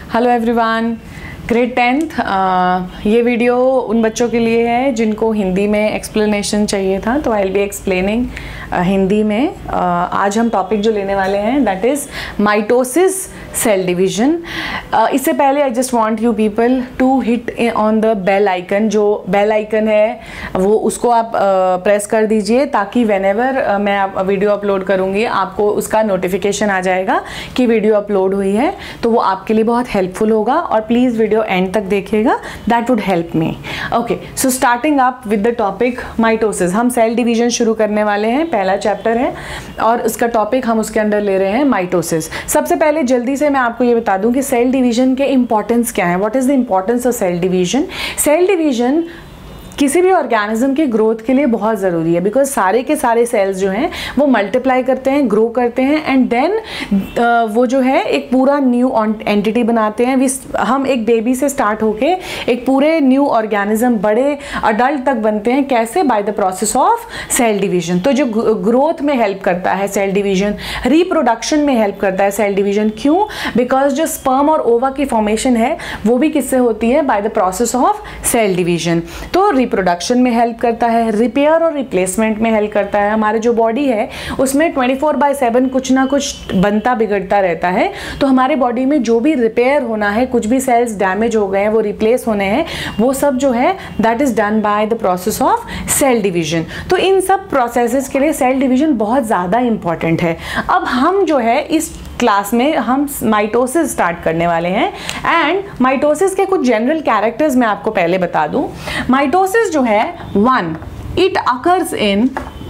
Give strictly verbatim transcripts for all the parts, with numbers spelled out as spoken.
Hello everyone, grade tenth. ये video उन बच्चों के लिए है जिनको हिंदी में एक्सप्लेनेशन चाहिए था, तो I will be explaining Hindi में। uh, आज हम टॉपिक जो लेने वाले हैं that is mitosis cell division. इससे पहले I just want you people to hit on the bell icon. जो बेल आइकन है वो उसको आप प्रेस uh, कर दीजिए ताकि व्हेनेवर uh, मैं आप वीडियो अपलोड करूँगी आपको उसका नोटिफिकेशन आ जाएगा कि वीडियो अपलोड हुई है, तो वो आपके लिए बहुत हेल्पफुल होगा। और प्लीज़ वीडियो एंड तक देखिएगा, that would help me. Okay, so starting up with the topic mitosis. हम सेल डिवीजन शुरू करने वाले हैं, पहला चैप्टर है और उसका टॉपिक हम उसके अंदर ले रहे हैं माइटोसिस। सबसे पहले जल्दी से मैं आपको ये बता दूं कि सेल डिवीजन के इंपॉर्टेंस क्या है। What is the importance of cell division? Cell division किसी भी ऑर्गेनिज्म की ग्रोथ के लिए बहुत ज़रूरी है, बिकॉज सारे के सारे सेल्स जो हैं वो मल्टीप्लाई करते हैं, ग्रो करते हैं एंड देन uh, वो जो है एक पूरा न्यू एंटिटी बनाते हैं। हम एक बेबी से स्टार्ट होके एक पूरे न्यू ऑर्गेनिज्म बड़े अडल्ट तक बनते हैं। कैसे? By the process of cell division. तो जो ग्रोथ में हेल्प करता है सेल डिवीजन, रिप्रोडक्शन में हेल्प करता है सेल डिवीजन। क्यों? बिकॉज जो स्पर्म और ओवा की फॉर्मेशन है वो भी किससे होती है? By the process of cell division. तो प्रोडक्शन में हेल्प करता है, रिपेयर और रिप्लेसमेंट में हेल्प करता है। हमारे जो बॉडी है उसमें ट्वेंटी फोर बाय सेवन कुछ ना कुछ बनता बिगड़ता रहता है, तो हमारे बॉडी में जो भी रिपेयर होना है, कुछ भी सेल्स डैमेज हो गए हैं वो रिप्लेस होने हैं, वो सब जो है that is done by the process of cell division. तो इन सब प्रोसेसेस के लिए सेल डिवीजन बहुत ज़्यादा इंपॉर्टेंट है। अब हम जो है इस क्लास में हम माइटोसिस स्टार्ट करने वाले हैं एंड माइटोसिस के कुछ जनरल कैरेक्टर्स मैं आपको पहले बता दूं। माइटोसिस जो है, one, it occurs in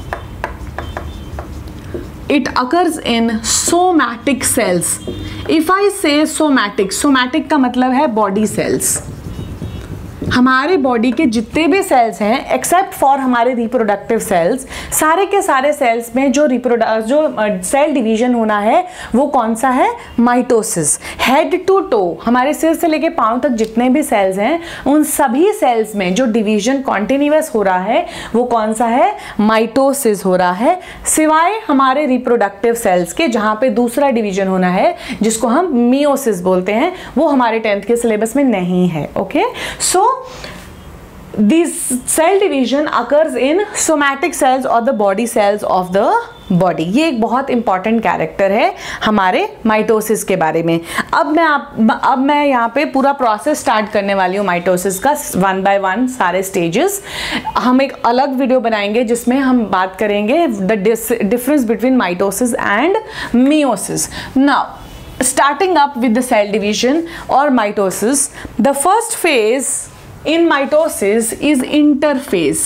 it occurs in somatic cells. If I say somatic, somatic का मतलब है बॉडी सेल्स। हमारे बॉडी के जितने भी सेल्स हैं एक्सेप्ट फॉर हमारे रिप्रोडक्टिव सेल्स, सारे के सारे सेल्स में जो रिप्रोडक्ट जो सेल डिवीजन होना है वो कौन सा है? माइटोसिस। हेड टू टो, हमारे सिर से लेके पांव तक जितने भी सेल्स हैं उन सभी सेल्स में जो डिवीजन कॉन्टिन्यूअस हो रहा है वो कौन सा है? माइटोसिस हो रहा है, सिवाय हमारे रिप्रोडक्टिव सेल्स के जहां पे दूसरा डिवीजन होना है जिसको हम मियोसिस बोलते हैं, वो हमारे टेंथ के सिलेबस में नहीं है। Okay, so this cell division occurs in somatic cells or the body cells of the body। ये एक बहुत इंपॉर्टेंट कैरेक्टर है हमारे माइटोसिस के बारे में। अब मैं आप अब मैं यहाँ पे पूरा प्रोसेस स्टार्ट करने वाली हूँ माइटोसिस का, वन बाय वन सारे स्टेजेस। हम एक अलग वीडियो बनाएंगे जिसमें हम बात करेंगे the difference between mitosis and meiosis. Now starting up with the cell division और mitosis, the first phase in mitosis is interphase.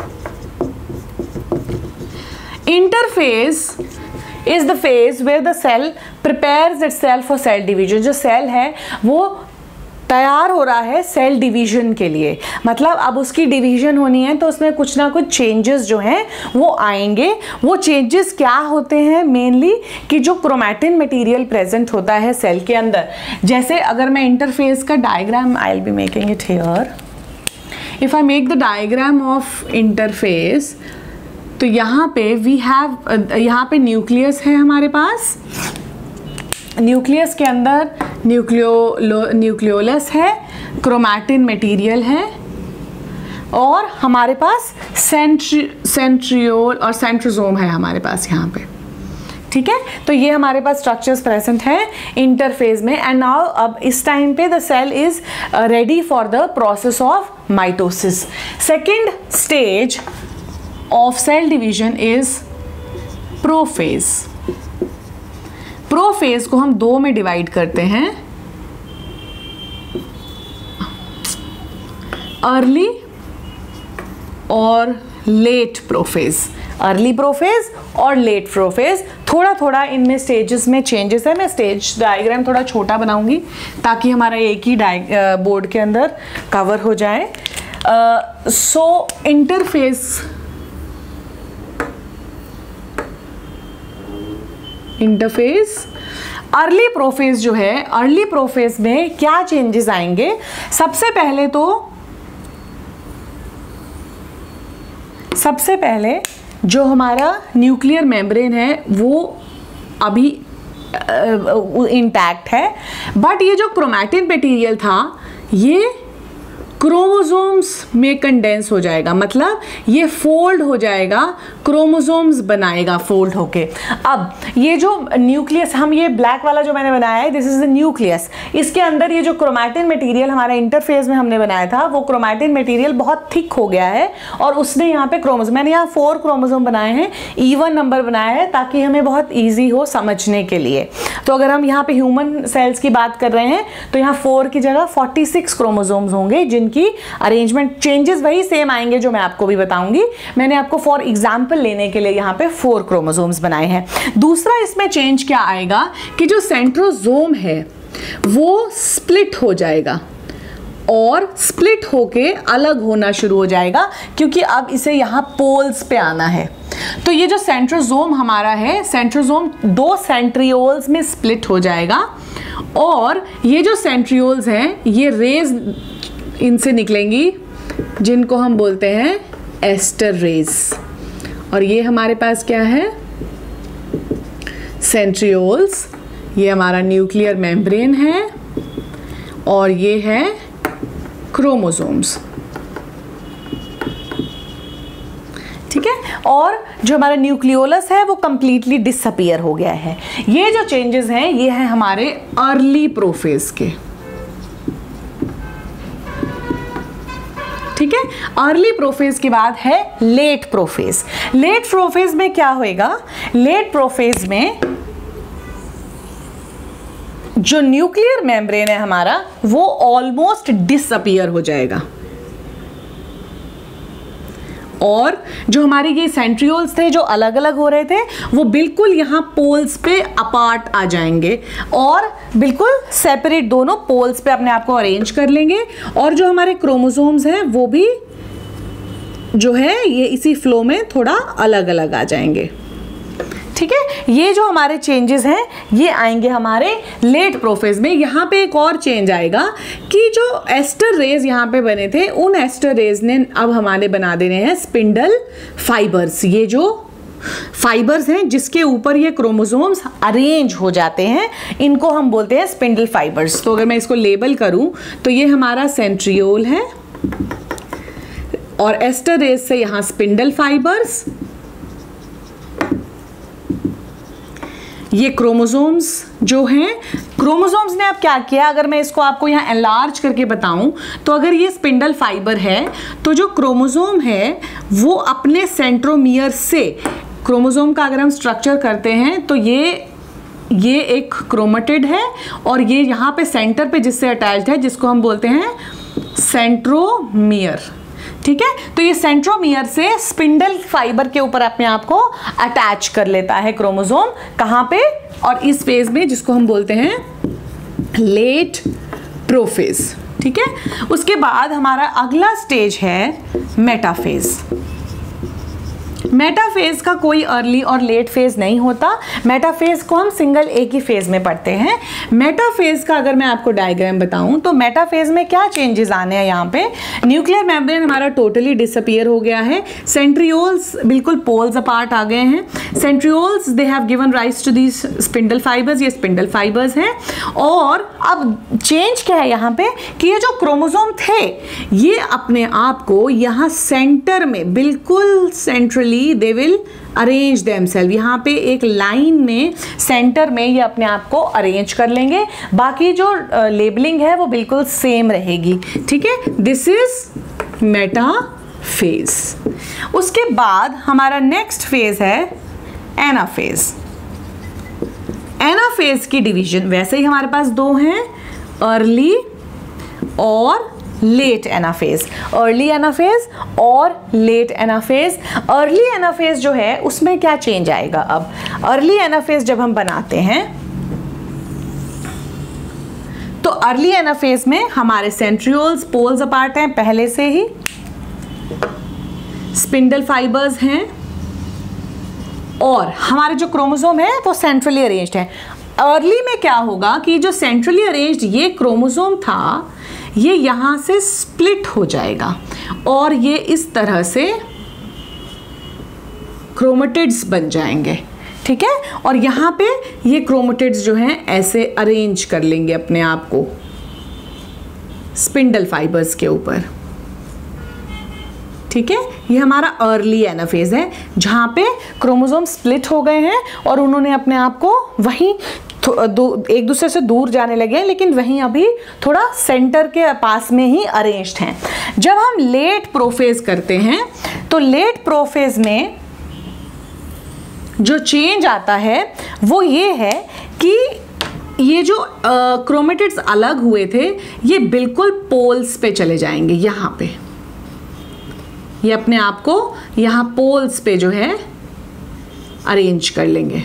Interphase is the phase where the cell prepares itself for cell division. जो cell है वो तैयार हो रहा है cell division के लिए, मतलब अब उसकी डिवीजन होनी है तो उसमें कुछ ना कुछ चेंजेस जो हैं वो आएंगे। वो चेंजेस क्या होते हैं? मेनली कि जो क्रोमैटिन मटेरियल प्रेजेंट होता है सेल के अंदर। जैसे अगर मैं इंटरफेस का diagram, I will be making it here. If I make the diagram of interphase, तो यहाँ पे वी हैव, यहाँ पे न्यूक्लियस है हमारे पास। न्यूक्लियस के अंदर न्यूक्लियो न्यूक्लियोलस है, क्रोमैटिन मटेरियल है और हमारे पास सेंट्री सेंट्रियोल और सेंट्रोसोम है हमारे पास यहाँ पे। ठीक है, तो ये हमारे पास स्ट्रक्चर्स प्रेजेंट हैं इंटरफेज में। एंड नाउ अब इस टाइम पे the cell is ready for the process of mitosis. Second stage of cell division is prophase. Prophase को हम दो में डिवाइड करते हैं, अर्ली और लेट प्रोफेज। अर्ली प्रोफेज और लेट प्रोफेज, थोड़ा थोड़ा इनमें स्टेजेस में चेंजेस है। मैं स्टेज डायग्राम थोड़ा छोटा बनाऊंगी ताकि हमारा एक ही बोर्ड के अंदर कवर हो जाए। So interphase interphase early prophase जो है, अर्ली प्रोफेज में क्या चेंजेस आएंगे? सबसे पहले तो सबसे पहले जो हमारा न्यूक्लियर मेम्ब्रेन है वो अभी इंटैक्ट है, बट ये जो क्रोमैटिन मटेरियल था ये क्रोमोसोम्स में कंडेंस हो जाएगा, मतलब ये फोल्ड हो जाएगा, क्रोमोसोम्स बनाएगा फोल्ड होके। अब ये जो न्यूक्लियस, हम ये ब्लैक वाला जो मैंने बनाया है, दिस इज द न्यूक्लियस। इसके अंदर ये जो क्रोमैटिन मटेरियल हमारा इंटरफेस में हमने बनाया था, वो क्रोमैटिन मटेरियल बहुत थिक हो गया है और उसने यहाँ पे क्रोमोसोम, मैंने यहाँ फोर क्रोमोसोम बनाए हैं, इवन नंबर बनाया है ताकि हमें बहुत ईजी हो समझने के लिए। तो अगर हम यहाँ पे ह्यूमन सेल्स की बात कर रहे हैं तो यहाँ फोर की जगह फोर्टी सिक्स क्रोमोसोम्स होंगे, जिनकी अरेंजमेंट चेंजेस वही सेम आएंगे जो मैं आपको भी बताऊंगी। मैंने आपको फॉर एग्जांपल लेने के लिए यहाँ पे फोर क्रोमोसोम्स बनाए हैं। दूसरा इसमें चेंज क्या आएगा कि जो सेंट्रोसोम है वो स्प्लिट हो जाएगा और स्प्लिट होके अलग होना शुरू हो जाएगा, क्योंकि अब इसे यहाँ पोल्स पे आना है। तो ये जो सेंट्रोसोम हमारा है, सेंट्रोसोम दो सेंट्रियोल्स में स्प्लिट हो जाएगा और ये जो सेंट्रियोल्स हैं ये रेज इनसे निकलेंगी, जिनको हम बोलते हैं एस्टर रेज। और ये हमारे पास क्या है, सेंट्रियोल्स। ये हमारा न्यूक्लियर मेम्ब्रेन है और ये है क्रोमोसोम्स, ठीक है। और जो हमारा न्यूक्लियोलस है वो कंप्लीटली डिसअपीयर हो गया है। ये जो चेंजेस हैं ये हैं हमारे अर्ली प्रोफेज के, ठीक है। अर्ली प्रोफेज के बाद है लेट प्रोफेज। लेट प्रोफेज में क्या होएगा, लेट प्रोफेज में जो न्यूक्लियर मेम्ब्रेन है हमारा वो ऑलमोस्ट डिसअपीयर हो जाएगा और जो हमारे ये सेंट्रियोल्स थे जो अलग अलग हो रहे थे वो बिल्कुल यहाँ पोल्स पे अपार्ट आ जाएंगे और बिल्कुल सेपरेट दोनों पोल्स पे अपने आप को अरेंज कर लेंगे। और जो हमारे क्रोमोसोम्स हैं वो भी जो है ये इसी फ्लो में थोड़ा अलग अलग आ जाएंगे, ठीक है। ये जो हमारे चेंजेस हैं ये आएंगे हमारे लेट प्रोफेज में। यहाँ पे एक और चेंज आएगा कि जो एस्टर रेज यहाँ पे बने थे उन एस्टर रेज ने अब हमारे बना देने हैं स्पिंडल फाइबर्स। ये जो फाइबर्स हैं जिसके ऊपर ये क्रोमोसोम्स अरेंज हो जाते हैं, इनको हम बोलते हैं स्पिंडल फाइबर्स। तो अगर मैं इसको लेबल करूं तो ये हमारा सेंट्रियोल है और एस्टर रेज से यहाँ स्पिंडल फाइबर्स, ये क्रोमोसोम्स जो हैं, क्रोमोसोम्स ने अब क्या किया, अगर मैं इसको आपको यहाँ एनलार्ज करके बताऊं तो अगर ये स्पिंडल फाइबर है तो जो क्रोमोसोम है वो अपने सेंट्रोमियर से, क्रोमोसोम का अगर हम स्ट्रक्चर करते हैं तो ये ये एक क्रोमेटिड है और ये यहाँ पे सेंटर पे जिससे अटैच्ड है जिसको हम बोलते हैं सेंट्रोमियर, ठीक है। तो ये सेंट्रोमियर से स्पिंडल फाइबर के ऊपर अपने आप को अटैच कर लेता है क्रोमोसोम, कहाँ पे, और इस फेज में जिसको हम बोलते हैं लेट प्रोफेज, ठीक है। उसके बाद हमारा अगला स्टेज है मेटाफेज। मेटाफेज का कोई अर्ली और लेट फेज नहीं होता, मेटाफेज को हम सिंगल एक ही फेज में पढ़ते हैं। मेटाफेज का अगर मैं आपको डायग्राम बताऊं तो मेटाफेज में क्या चेंजेस आने हैं, यहाँ पे न्यूक्लियर मेम्ब्रेन हमारा टोटली डिसअपीयर हो गया है, सेंट्रियोल्स बिल्कुल पोल्स अपार्ट आ गए हैं, centrioles they have given rise to these spindle fibres, ये स्पिंडल फाइबर्स हैं। और अब चेंज क्या है यहाँ पे कि ये जो क्रोमोसोम थे ये अपने आप को यहाँ सेंटर में बिल्कुल centrally they will arrange themselves, यहाँ पे एक लाइन में सेंटर में ये अपने आप को अरेंज कर लेंगे, बाकी जो लेबलिंग है वो बिल्कुल सेम रहेगी, ठीक है। This is metaphase. उसके बाद हमारा नेक्स्ट फेज है एनाफेज। एनाफेज की डिवीजन वैसे ही हमारे पास दो हैं, अर्ली और लेट एनाफेज। अर्ली एनाफेज और लेट एनाफेज। अर्ली एनाफेज जो है उसमें क्या चेंज आएगा, अब अर्ली एनाफेज जब हम बनाते हैं तो अर्ली एनाफेज में हमारे सेंट्रियोल्स पोल्स अपार्ट हैं पहले से ही, स्पिंडल फाइबर्स हैं और हमारे जो क्रोमोसोम है वो सेंट्रली अरेंज्ड है। अर्ली में क्या होगा कि जो सेंट्रली अरेंज्ड ये क्रोमोसोम था ये यहाँ से स्प्लिट हो जाएगा और ये इस तरह से क्रोमेटिड्स बन जाएंगे, ठीक है। और यहाँ पे ये क्रोमेटिड्स जो हैं ऐसे अरेंज कर लेंगे अपने आप को स्पिंडल फाइबर्स के ऊपर, ठीक है। ये हमारा अर्ली एनाफेज है जहाँ पे क्रोमोसोम स्प्लिट हो गए हैं और उन्होंने अपने आप को वहीं एक दूसरे से दूर जाने लगे हैं, लेकिन वहीं अभी थोड़ा सेंटर के पास में ही अरेंज्ड हैं। जब हम लेट प्रोफेज करते हैं तो लेट प्रोफेज में जो चेंज आता है वो ये है कि ये जो क्रोमेटिड्स अलग हुए थे ये बिल्कुल पोल्स पे चले जाएंगे। यहाँ पे ये अपने आप को यहाँ पोल्स पे जो है अरेंज कर लेंगे।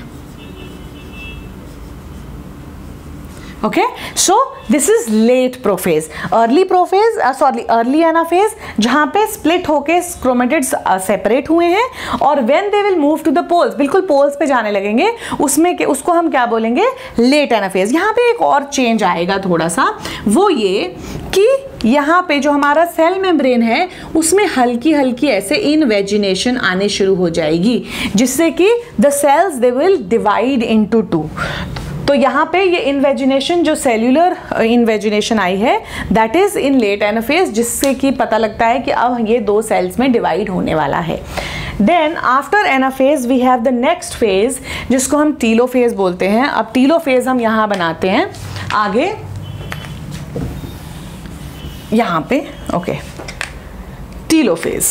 Okay, so this is late prophase. Early prophase sorry early anaphase जहाँ पे स्प्लिट होके क्रोमेटिड्स सेपरेट हुए हैं और when they will move to the poles, बिल्कुल पोल्स पे जाने लगेंगे, उसमें के उसको हम क्या बोलेंगे, लेट एनाफेज। यहाँ पे एक और चेंज आएगा थोड़ा सा, वो ये कि यहाँ पे जो हमारा सेल मेम्ब्रेन है उसमें हल्की हल्की ऐसे इनवेजिनेशन आने शुरू हो जाएगी, जिससे कि the cells they will divide into two. तो यहाँ पे ये इन्वेजिनेशन जो सेल्यूलर इन्वेजिनेशन आई है that is in late anaphase, जिससे कि पता लगता है कि अब ये दो सेल्स में डिवाइड होने वाला है। Then after anaphase we have the next phase जिसको हम टीलोफेज बोलते हैं। अब टीलोफेज हम यहाँ बनाते हैं आगे यहाँ पे, okay, telophase.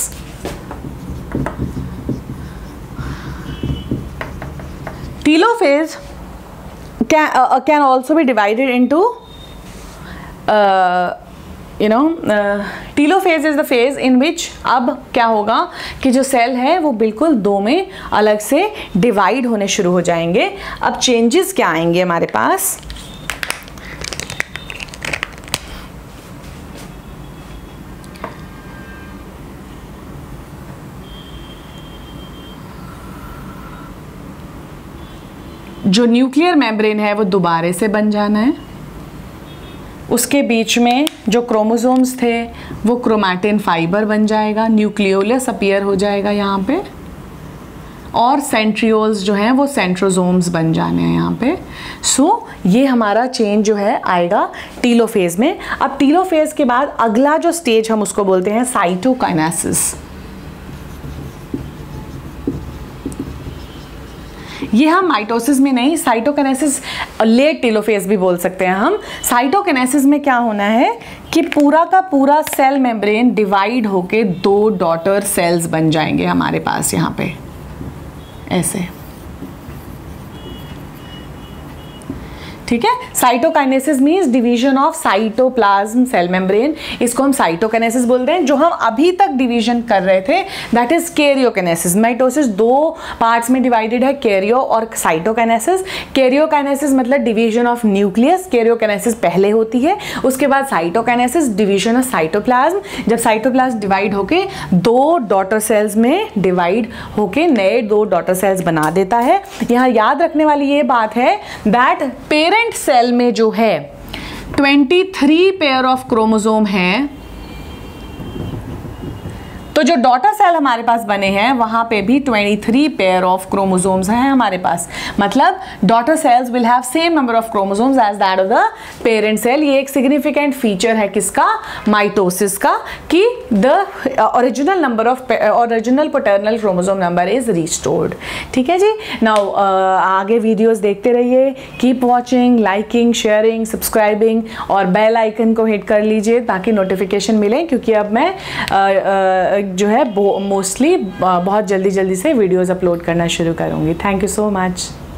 Telophase can uh, can also be divided into uh, you know uh, telophase is the phase in which अब क्या होगा कि जो सेल है वो बिल्कुल दो में अलग से डिवाइड होने शुरू हो जाएंगे। अब चेंजेस क्या आएंगे हमारे पास, जो न्यूक्लियर मेम्ब्रेन है वो दोबारे से बन जाना है, उसके बीच में जो क्रोमोसोम्स थे वो क्रोमैटिन फाइबर बन जाएगा, न्यूक्लियोलस अपीयर हो जाएगा यहाँ पे, और सेंट्रियोल्स जो हैं वो सेंट्रोसोम्स बन जाने हैं यहाँ पे। सो so, ये हमारा चेंज जो है आएगा टीलोफेज में। अब टीलोफेज के बाद अगला जो स्टेज हम उसको बोलते हैं साइटोकाइनेसिस। ये हम माइटोसिस में नहीं, साइटोकाइनेसिस लेट टेलोफेज भी बोल सकते हैं हम। साइटोकाइनेसिस में क्या होना है कि पूरा का पूरा सेल मेम्ब्रेन डिवाइड होके दो डॉटर सेल्स बन जाएंगे हमारे पास यहाँ पे ऐसे, ठीक है। Cytokinesis means division of cytoplasm cell membrane, इसको हम साइटोकाइनेसिस बोलते हैं। जो हम अभी तक डिवीजन कर रहे थे दैट इज कैरियोकाइनेसिस। माइटोसिस दो पार्ट्स में डिवाइडेड है, कैरियो और साइटोकाइनेसिस। कैरियोकाइनेसिस मतलब डिवीजन ऑफ न्यूक्लियस, कैरियोकाइनेसिस पहले होती है, उसके बाद साइटोकाइनेसिस डिवीजन ऑफ साइटोप्लाज्म। जब साइटोप्लाज्म डिवाइड होके दो डॉटर सेल्स में डिवाइड होके नए दो डॉटर सेल्स बना देता है। यहाँ याद रखने वाली ये बात है दैट पेरेंट सेल में जो है तेईस पेयर ऑफ क्रोमोसोम हैं, तो जो डॉटर सेल हमारे पास बने हैं वहां पे भी तेईस पेयर ऑफ क्रोमोसोम्स हैं हमारे पास। मतलब daughter cells will have same number of chromosomes as that of the parent cell. ये एक सिग्निफिकेंट फीचर है किसका, माइटोसिस का, कि the original number of original paternal chromosome number is restored. ठीक है जी। नाउ आगे वीडियोस देखते रहिए, keep watching, liking, sharing, subscribing और बेल आइकन को हिट कर लीजिए ताकि नोटिफिकेशन मिले, क्योंकि अब मैं uh, uh, जो है मोस्टली बहुत जल्दी जल्दी से वीडियोस अपलोड करना शुरू करूँगी। Thank you so much.